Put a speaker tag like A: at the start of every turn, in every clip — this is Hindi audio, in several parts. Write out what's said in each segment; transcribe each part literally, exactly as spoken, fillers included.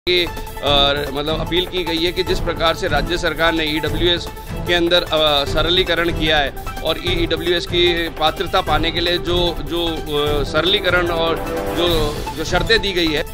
A: कि मतलब अपील की गई है कि जिस प्रकार से राज्य सरकार ने ईडब्ल्यूएस के अंदर सरलीकरण किया है और ईडब्ल्यूएस की पात्रता पाने के लिए जो जो सरलीकरण और जो जो शर्तें दी गई है,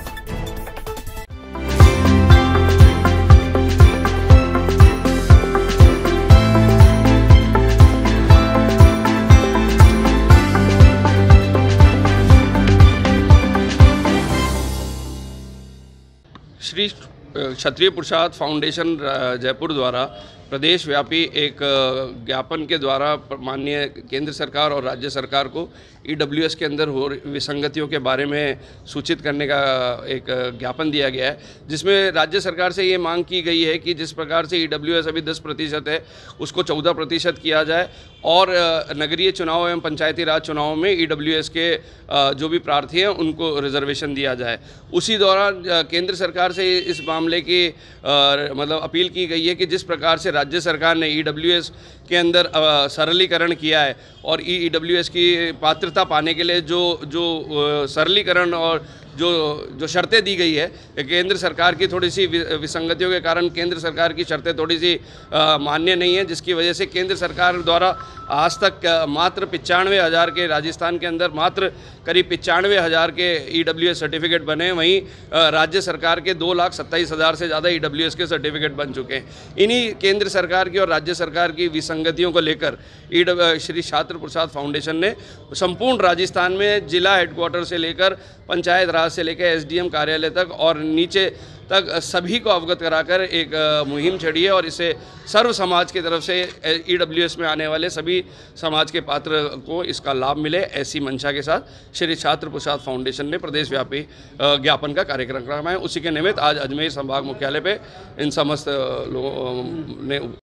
A: श्री क्षत्रिय पुरुषार्थ फाउंडेशन जयपुर द्वारा प्रदेश व्यापी एक ज्ञापन के द्वारा माननीय केंद्र सरकार और राज्य सरकार को ईडब्ल्यूएस के अंदर हो विसंगतियों के बारे में सूचित करने का एक ज्ञापन दिया गया है, जिसमें राज्य सरकार से ये मांग की गई है कि जिस प्रकार से ईडब्ल्यूएस अभी दस प्रतिशत है उसको चौदह प्रतिशत किया जाए और नगरीय चुनाव एवं पंचायती राज चुनावों में ईडब्ल्यूएस के जो भी प्रार्थी हैं उनको रिजर्वेशन दिया जाए। उसी दौरान केंद्र सरकार से इस मामले की मतलब अपील की गई है कि जिस प्रकार से राज्य सरकार ने ईडब्ल्यूएस के अंदर सरलीकरण किया है और ईडब्ल्यूएस की पात्रता पाने के लिए जो जो सरलीकरण और जो जो शर्तें दी गई है, केंद्र सरकार की थोड़ी सी विसंगतियों के कारण केंद्र सरकार की शर्तें थोड़ी सी मान्य नहीं है, जिसकी वजह से केंद्र सरकार द्वारा आज तक मात्र पचानवे हज़ार के राजस्थान के अंदर मात्र करीब पचानवे हज़ार के ईडब्ल्यूएस सर्टिफिकेट बने, वहीं राज्य सरकार के दो लाख सत्ताईस हज़ार से ज़्यादा ईडब्ल्यूएस के सर्टिफिकेट बन चुके हैं। इन्हीं केंद्र सरकार की और राज्य सरकार की विसंगतियों को लेकर श्री छात्र पुरुषार्थ फाउंडेशन ने संपूर्ण राजस्थान में जिला हेडक्वार्टर से लेकर पंचायत राज से लेकर एसडीएम कार्यालय तक और नीचे तक सभी को अवगत कराकर एक मुहिम छेड़ी है और इसे सर्व समाज की तरफ से ईडब्ल्यूएस में आने वाले सभी समाज के पात्र को इसका लाभ मिले, ऐसी मंशा के साथ श्री छात्र पुरुषार्थ फाउंडेशन ने प्रदेश व्यापी ज्ञापन का कार्यक्रम कराया है। उसी के निमित्त आज अजमेर संभाग मुख्यालय पे इन समस्त लोगों ने